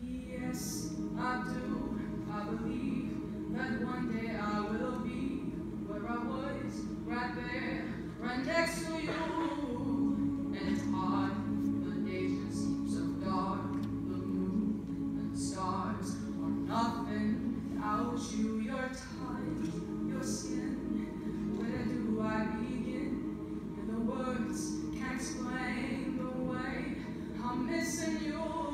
Yes, I do. I believe that one day I will be where I was, right there, right next to you. And it's hard, the day just seems so dark. The moon and the stars are nothing without you. Your touch, your skin, where do I begin? And the words can't explain the way I'm missing you.